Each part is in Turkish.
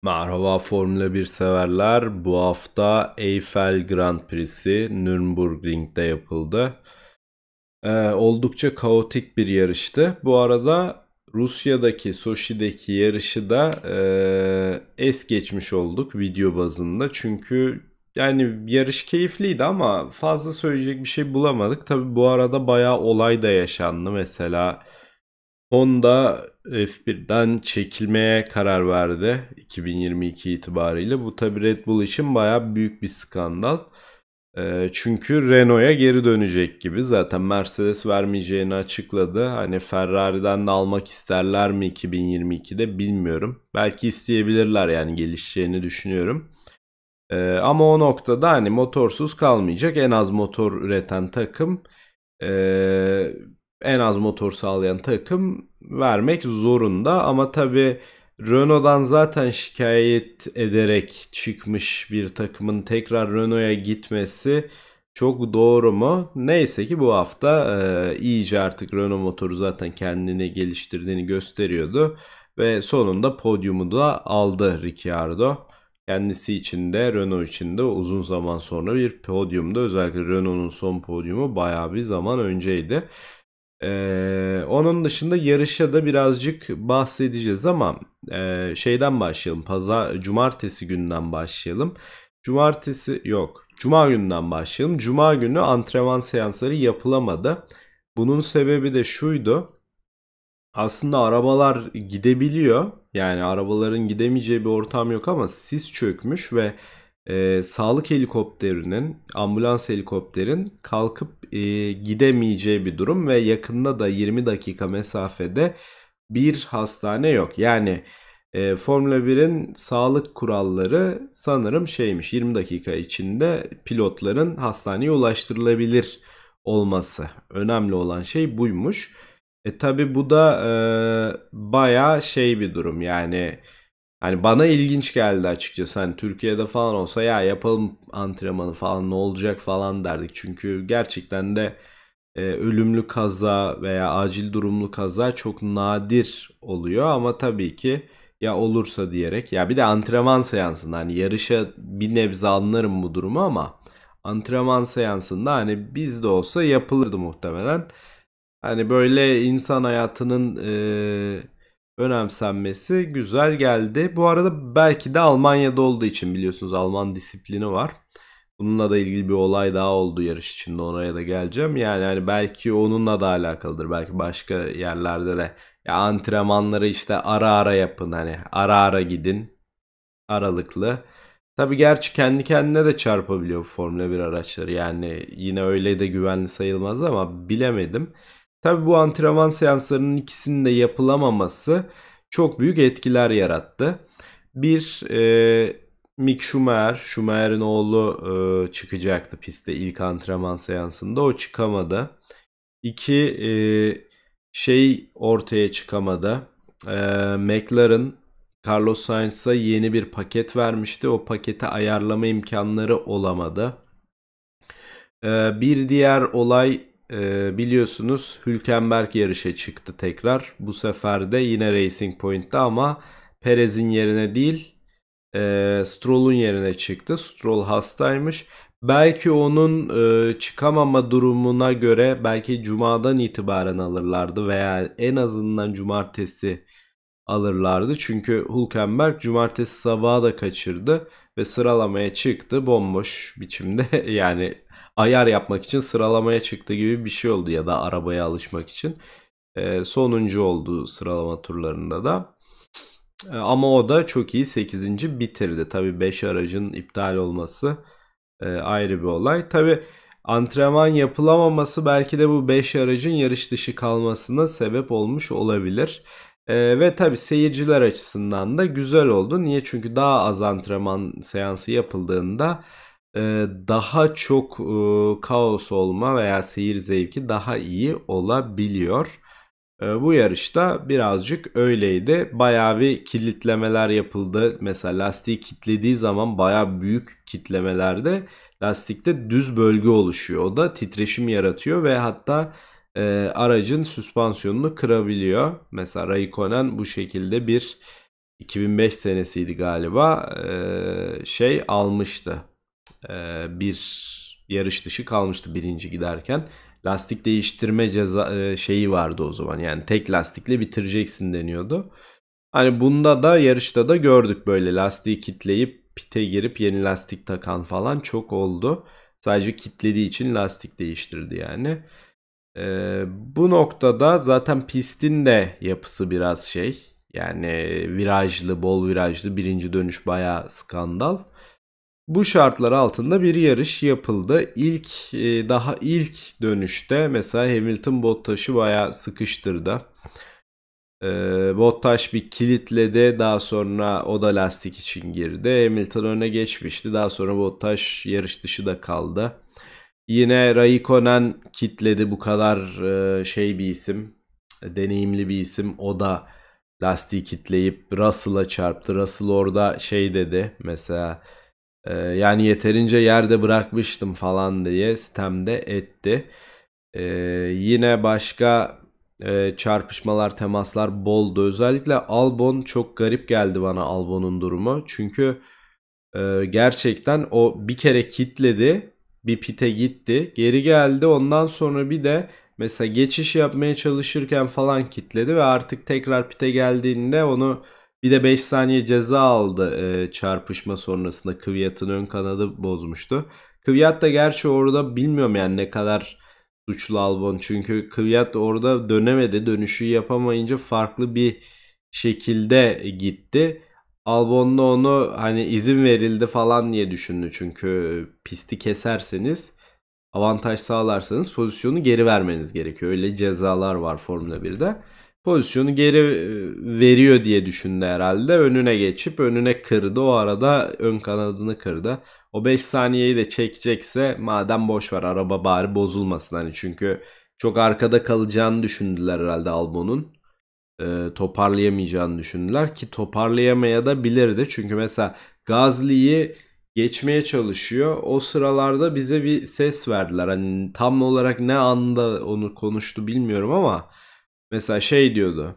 Merhaba Formula 1 severler. Bu hafta Eiffel Grand Prix'si Nürburgring'de yapıldı. Oldukça kaotik bir yarıştı. Bu arada Rusya'daki Soçi'deki yarışı da es geçmiş olduk video bazında. Çünkü yani yarış keyifliydi ama fazla söyleyecek bir şey bulamadık. Tabi bu arada bayağı olay da yaşandı. Mesela Honda F1'den çekilmeye karar verdi 2022 itibariyle. Bu tabi Red Bull için bayağı büyük bir skandal. Çünkü Renault'a geri dönecek gibi. Zaten Mercedes vermeyeceğini açıkladı. Hani Ferrari'den de almak isterler mi 2022'de bilmiyorum. Belki isteyebilirler, yani gelişeceğini düşünüyorum. Ama o noktada hani motorsuz kalmayacak. En az motor üreten takım, ee, en az motor sağlayan takım vermek zorunda. Ama tabii Renault'dan zaten şikayet ederek çıkmış bir takımın tekrar Renault'a gitmesi çok doğru mu? Neyse ki bu hafta iyice artık Renault motoru zaten kendini geliştirdiğini gösteriyordu. Ve sonunda podyumu da aldı Ricciardo. Kendisi için de Renault için de uzun zaman sonra bir podyumda, özellikle Renault'un son podyumu bayağı bir zaman önceydi. Onun dışında yarışa da birazcık bahsedeceğiz ama şeyden başlayalım. Cumartesi günden başlayalım. Cuma gününden başlayalım. Cuma günü antrenman seansları yapılamadı. Bunun sebebi de şuydu. Aslında arabalar gidebiliyor. Yani arabaların gidemeyeceği bir ortam yok ama sis çökmüş ve sağlık helikopterinin, ambulans helikopterin kalkıp gidemeyeceği bir durum ve yakında da 20 dakika mesafede bir hastane yok. Yani Formula 1'in sağlık kuralları sanırım şeymiş, 20 dakika içinde pilotların hastaneye ulaştırılabilir olması. Önemli olan şey buymuş. Tabi bu da bayağı şey bir durum yani. Hani bana ilginç geldi açıkçası. Hani Türkiye'de falan olsa ya yapalım antrenmanı falan, ne olacak falan derdik. Çünkü gerçekten de ölümlü kaza veya acil durumlu kaza çok nadir oluyor. Ama tabii ki ya olursa diyerek, ya bir de antrenman seansında hani yarışa bir nebze anlarım bu durumu ama antrenman seansında hani bizde olsa yapılırdı muhtemelen. Hani böyle insan hayatının önemsenmesi güzel geldi. Bu arada belki de Almanya'da olduğu için, biliyorsunuz Alman disiplini var. Bununla da ilgili bir olay daha oldu yarış içinde, oraya da geleceğim. Yani hani belki onunla da alakalıdır. Belki başka yerlerde de ya antrenmanları işte ara ara yapın, hani ara ara gidin, aralıklı. Tabii gerçi kendi kendine de çarpabiliyor bu Formula 1 araçları. Yani yine öyle de güvenli sayılmaz ama bilemedim. Tabii bu antrenman seanslarının ikisinin de yapılamaması çok büyük etkiler yarattı. Bir, Mick Schumacher'in oğlu çıkacaktı piste ilk antrenman seansında. O çıkamadı. İki, şey ortaya çıkamadı. McLaren Carlos Sainz'a yeni bir paket vermişti. O paketi ayarlama imkanları olamadı. Bir diğer olay, biliyorsunuz Hülkenberg yarışa çıktı tekrar. Bu sefer de yine Racing Point'te ama Perez'in yerine değil, Stroll'un yerine çıktı. Stroll hastaymış. Belki onun çıkamama durumuna göre belki Cuma'dan itibaren alırlardı veya en azından Cumartesi alırlardı. Çünkü Hülkenberg Cumartesi sabahı da kaçırdı ve sıralamaya çıktı bomboş biçimde. Yani ayar yapmak için sıralamaya çıktı gibi bir şey oldu ya da arabaya alışmak için. Sonuncu oldu sıralama turlarında da. Ama o da çok iyi 8. bitirdi. Tabii 5 aracın iptal olması ayrı bir olay. Tabii antrenman yapılamaması belki de bu 5 aracın yarış dışı kalmasına sebep olmuş olabilir. Ve tabii seyirciler açısından da güzel oldu. Niye? Çünkü daha az antrenman seansı yapıldığında daha çok kaos olma veya seyir zevki daha iyi olabiliyor. Bu yarışta birazcık öyleydi. Bayağı bir kilitlemeler yapıldı. Mesela lastiği kilitlediği zaman bayağı büyük kitlemelerde lastikte düz bölge oluşuyor. O da titreşim yaratıyor ve hatta aracın süspansiyonunu kırabiliyor. Mesela Raikkonen bu şekilde bir 2005 senesiydi galiba, şey almıştı. Bir yarış dışı kalmıştı birinci giderken. Lastik değiştirme ceza şeyi vardı o zaman. Yani tek lastikle bitireceksin deniyordu. Hani bunda da yarışta da gördük, böyle lastiği kitleyip pite girip yeni lastik takan falan çok oldu. Sadece kitlediği için lastik değiştirdi yani. Bu noktada zaten pistin de yapısı biraz şey. Yani virajlı, bol virajlı, birinci dönüş bayağı skandal. Bu şartlar altında bir yarış yapıldı. Daha ilk dönüşte mesela Hamilton Bottas'ı bayağı sıkıştırdı. Bottas bir kilitledi. Daha sonra o da lastik için girdi. Hamilton öne geçmişti. Daha sonra Bottas yarış dışı da kaldı. Yine Raikkonen kitledi, bu kadar şey bir isim. Deneyimli bir isim. O da lastiği kitleyip Russell'a çarptı. Russell orada şey dedi mesela, yani yeterince yerde bırakmıştım falan diye sitemde etti. Yine başka çarpışmalar, temaslar boldu. Özellikle Albon, çok garip geldi bana Albon'un durumu. Çünkü gerçekten o bir kere kitledi, bir pite gitti, geri geldi. Ondan sonra bir de mesela geçiş yapmaya çalışırken falan kitledi ve artık tekrar pite geldiğinde onu, bir de 5 saniye ceza aldı çarpışma sonrasında. Kvyat'ın ön kanadı bozmuştu. Kvyat da gerçi orada bilmiyorum yani ne kadar suçlu Albon. Çünkü Kvyat orada dönemedi. Dönüşü yapamayınca farklı bir şekilde gitti. Albon da onu hani izin verildi falan diye düşündü. Çünkü pisti keserseniz, avantaj sağlarsanız pozisyonu geri vermeniz gerekiyor. Öyle cezalar var Formula 1'de. Pozisyonu geri veriyor diye düşündü herhalde. Önüne geçip önüne kırdı. O arada ön kanadını kırdı. O 5 saniyeyi de çekecekse madem, boş ver, araba bari bozulmasın. Hani çünkü çok arkada kalacağını düşündüler herhalde Albon'un. Toparlayamayacağını düşündüler ki toparlayamaya da bilirdi. Çünkü mesela Gasly'yi geçmeye çalışıyor. O sıralarda bize bir ses verdiler. Hani tam olarak ne anda onu konuştu bilmiyorum ama mesela şey diyordu.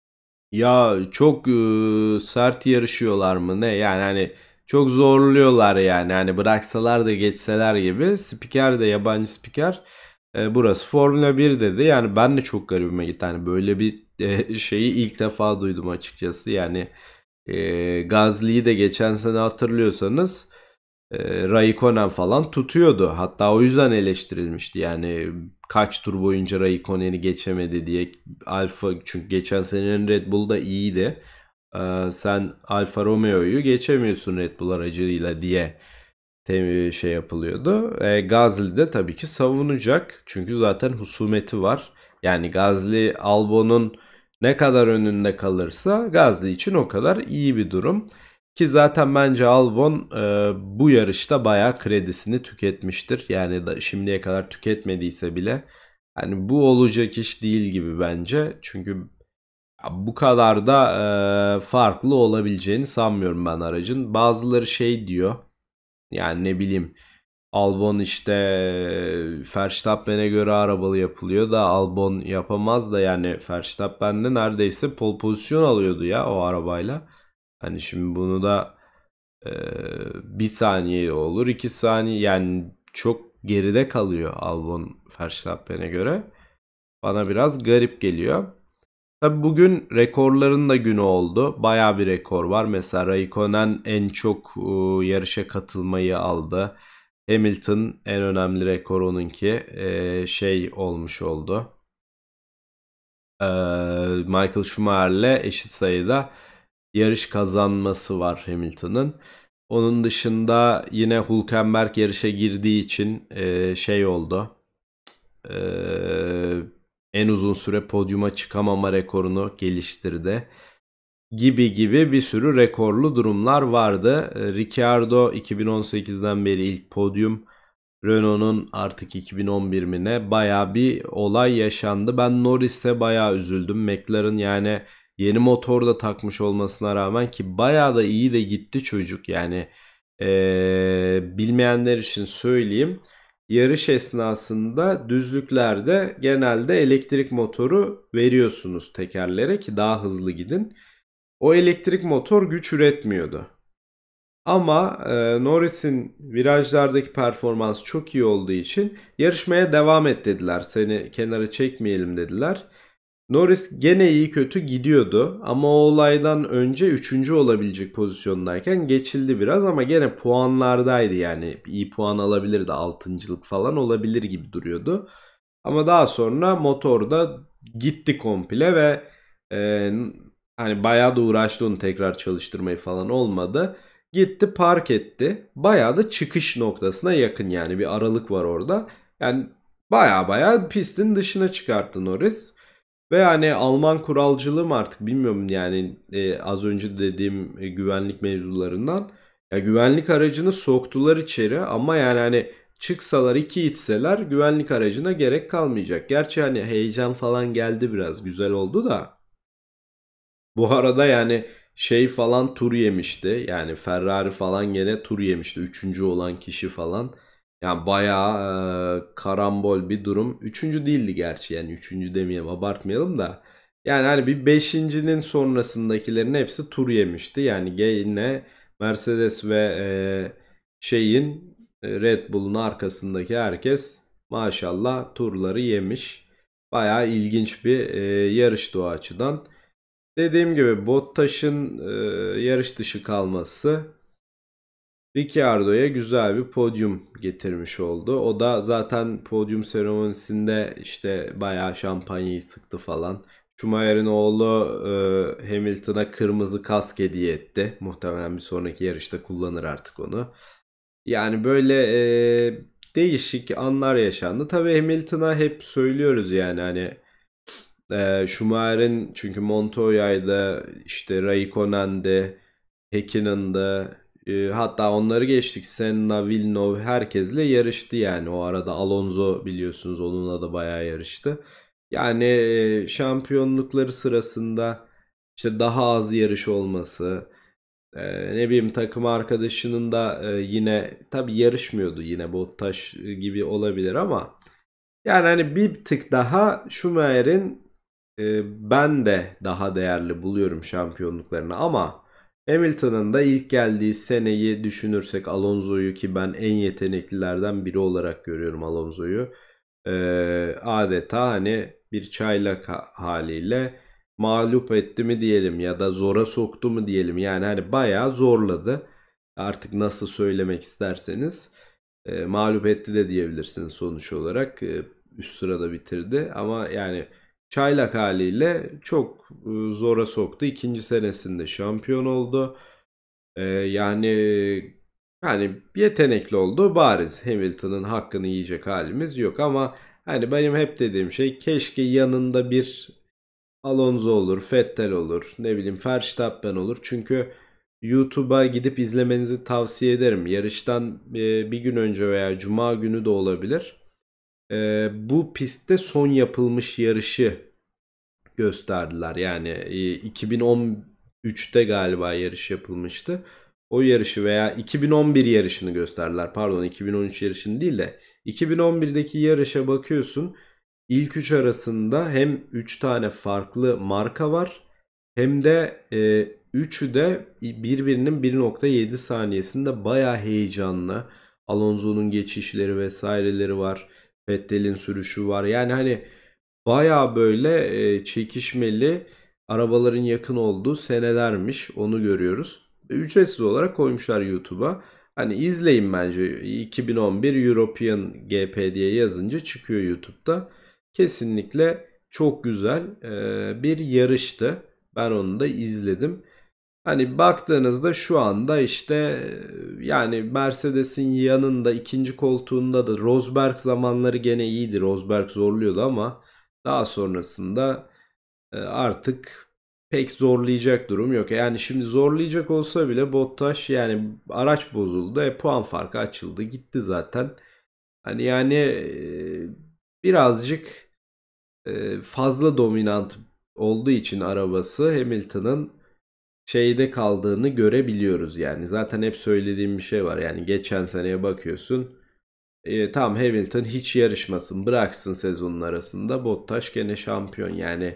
Ya çok sert yarışıyorlar mı ne? Yani hani çok zorluyorlar yani. Hani bıraksalar da geçseler gibi. Spiker de, yabancı spiker. Burası Formula 1 dedi. Yani ben de çok garibime gitti. Hani böyle bir şeyi ilk defa duydum açıkçası. Yani Gasly'yi de geçen sene hatırlıyorsanız Raikkonen falan tutuyordu. Hatta o yüzden eleştirilmişti. Yani kaç tur boyunca Raikkonen'i geçemedi diye. Alfa, çünkü geçen senenin Red Bull da iyiydi. Sen Alfa Romeo'yu geçemiyorsun Red Bull aracıyla diye şey yapılıyordu. Gasly de tabii ki savunacak. Çünkü zaten husumeti var. Yani Gasly Albon'un ne kadar önünde kalırsa Gasly için o kadar iyi bir durum. Ki zaten bence Albon bu yarışta bayağı kredisini tüketmiştir. Yani da şimdiye kadar tüketmediyse bile. Yani bu olacak iş değil gibi bence. Çünkü bu kadar da farklı olabileceğini sanmıyorum ben aracın. Bazıları şey diyor. Yani ne bileyim, Albon işte Verstappen'e göre arabalı yapılıyor da Albon yapamaz da, yani Verstappen de neredeyse pole pozisyon alıyordu ya o arabayla. Hani şimdi bunu da e, bir saniye olur, 2 saniye, yani çok geride kalıyor Albon Verstappen'e göre. Bana biraz garip geliyor. Tabi bugün rekorların da günü oldu. Baya bir rekor var. Mesela Raikkonen en çok yarışa katılmayı aldı. Hamilton en önemli rekor onunki. Şey olmuş oldu. Michael Schumacher'le eşit sayıda yarış kazanması var Hamilton'ın. Onun dışında yine Hülkenberg yarışa girdiği için şey oldu. En uzun süre podyuma çıkamama rekorunu geliştirdi. Gibi gibi bir sürü rekorlu durumlar vardı. Ricciardo 2018'den beri ilk podyum. Renault'un artık 2011 mi ne, baya bir olay yaşandı. Ben Norris'e baya üzüldüm. McLaren yani yeni motor da takmış olmasına rağmen, ki baya da iyi de gitti çocuk. Yani bilmeyenler için söyleyeyim. Yarış esnasında düzlüklerde genelde elektrik motoru veriyorsunuz tekerlere ki daha hızlı gidin. o elektrik motor güç üretmiyordu. Ama Norris'in virajlardaki performans çok iyi olduğu için yarışmaya devam et dediler. Seni kenara çekmeyelim dediler. Norris gene iyi kötü gidiyordu ama o olaydan önce 3. olabilecek pozisyondayken geçildi biraz ama gene puanlardaydı, yani iyi puan alabilirdi, 6.'lık falan olabilir gibi duruyordu. Ama daha sonra motorda gitti komple ve e, hani bayağı da uğraştı onu tekrar çalıştırmayı falan, olmadı. Gitti park etti. Bayağı da çıkış noktasına yakın, yani bir aralık var orada. Yani bayağı pistin dışına çıkarttı Norris. Ve yani Alman kuralcılığı mı artık bilmiyorum, yani az önce dediğim güvenlik mevzularından. Ya güvenlik aracını soktular içeri ama yani hani çıksalar, iki itseler güvenlik aracına gerek kalmayacak. Gerçi hani heyecan falan geldi, biraz güzel oldu da. Bu arada yani şey falan tur yemişti. Yani Ferrari falan gene tur yemişti. 3. olan kişi falan. Yani bayağı karambol bir durum. 3. değildi gerçi, yani 3. demeyelim, abartmayalım da. Yani hani bir 5.'nin sonrasındakilerin hepsi tur yemişti. Yani yine Mercedes ve Red Bull'un arkasındaki herkes maşallah turları yemiş. Bayağı ilginç bir yarıştı o açıdan. Dediğim gibi Bottas'ın yarış dışı kalması Ricciardo'ya güzel bir podyum getirmiş oldu. O da zaten podyum seremonisinde işte bayağı şampanyayı sıktı falan. Schumacher'in oğlu Hamilton'a kırmızı kask hediye etti. Muhtemelen bir sonraki yarışta kullanır artık onu. Yani böyle değişik anlar yaşandı. Tabii Hamilton'a hep söylüyoruz yani hani Schumacher'in, çünkü Montoya'ydı, işte Raikkonen'de, Häkkinen'de, hatta onları geçtik, Senna, Villeneuve herkesle yarıştı yani. O arada Alonso biliyorsunuz, onunla da bayağı yarıştı. Yani şampiyonlukları sırasında işte daha az yarış olması, ne bileyim takım arkadaşının da yine tabii yarışmıyordu, yine Bottas gibi olabilir ama yani hani bir tık daha Schumacher'in ben de daha değerli buluyorum şampiyonluklarını ama Hamilton'ın da ilk geldiği seneyi düşünürsek Alonso'yu, ki ben en yeteneklilerden biri olarak görüyorum Alonso'yu, adeta hani bir çaylak haliyle mağlup etti mi diyelim ya da zora soktu mu diyelim, yani hani bayağı zorladı, artık nasıl söylemek isterseniz. Mağlup etti de diyebilirsiniz sonuç olarak. Üst sırada bitirdi ama yani çaylak haliyle çok zora soktu. İkinci senesinde şampiyon oldu. Yani yetenekli oldu bariz. Hamilton'ın hakkını yiyecek halimiz yok ama hani benim hep dediğim şey, keşke yanında bir Alonso olur, Vettel olur, ne bileyim Verstappen olur. Çünkü YouTube'a gidip izlemenizi tavsiye ederim. Yarıştan bir gün önce veya Cuma günü de olabilir. Bu pistte son yapılmış yarışı gösterdiler. Yani 2013'te galiba yarış yapılmıştı. O yarışı veya 2011 yarışını gösterdiler. Pardon, 2013 yarışını değil de 2011'deki yarışa bakıyorsun. İlk 3 arasında hem 3 tane farklı marka var hem de üçü de birbirinin 1.7 saniyesinde bayağı heyecanlı. Alonso'nun geçişleri vesaireleri var. Vettel'in sürüşü var. Yani hani baya böyle çekişmeli arabaların yakın olduğu senelermiş, onu görüyoruz. Ücretsiz olarak koymuşlar YouTube'a. Hani izleyin bence, 2011 European GP diye yazınca çıkıyor YouTube'da. Kesinlikle çok güzel bir yarıştı. Ben onu da izledim. Hani baktığınızda şu anda işte yani Mercedes'in yanında ikinci koltuğunda da Rosberg zamanları gene iyiydi. Rosberg zorluyordu ama daha sonrasında artık pek zorlayacak durum yok. Yani şimdi zorlayacak olsa bile Bottas, yani araç bozuldu. Puan farkı açıldı gitti zaten. Hani yani birazcık fazla dominant olduğu için arabası Hamilton'ın şeyde kaldığını görebiliyoruz yani. Zaten hep söylediğim bir şey var. Yani geçen seneye bakıyorsun. Tam Hamilton hiç yarışmasın, bıraksın sezonun arasında. Bottas gene şampiyon. Yani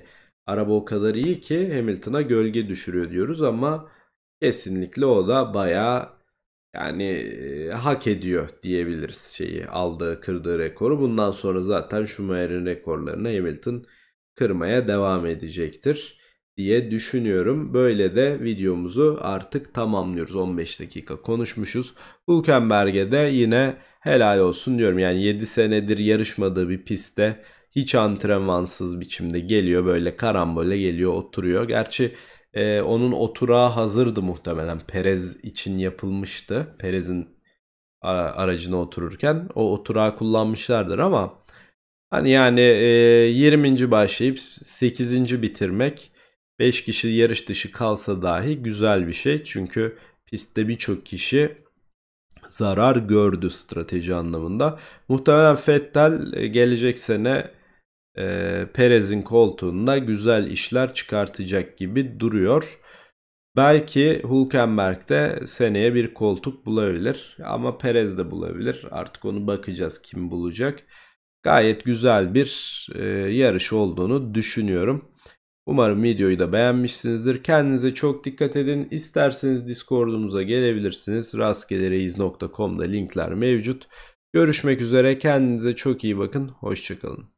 araba o kadar iyi ki Hamilton'a gölge düşürüyor diyoruz ama kesinlikle o da bayağı yani hak ediyor diyebiliriz şeyi, aldığı kırdığı rekoru. Bundan sonra zaten Schumacher'in rekorlarını Hamilton kırmaya devam edecektir diye düşünüyorum. Böyle de videomuzu artık tamamlıyoruz. 15 dakika konuşmuşuz. Hülkenberg'e de yine helal olsun diyorum. Yani 7 senedir yarışmadığı bir pistte hiç antrenmansız biçimde geliyor, böyle karambole geliyor, oturuyor. Gerçi onun oturağı hazırdı muhtemelen. Perez için yapılmıştı. Perez'in aracına otururken o oturağı kullanmışlardır ama hani yani 20. başlayıp 8. bitirmek, 5 kişi yarış dışı kalsa dahi güzel bir şey. Çünkü pistte birçok kişi zarar gördü strateji anlamında. Muhtemelen Vettel gelecek sene Perez'in koltuğunda güzel işler çıkartacak gibi duruyor. Belki Hülkenberg de seneye bir koltuk bulabilir ama Perez de bulabilir. Artık onu bakacağız kim bulacak. Gayet güzel bir yarış olduğunu düşünüyorum. Umarım videoyu da beğenmişsinizdir. Kendinize çok dikkat edin. İsterseniz Discord'umuza gelebilirsiniz. Rastgelereyiz.com'da linkler mevcut. Görüşmek üzere. Kendinize çok iyi bakın. Hoşça kalın.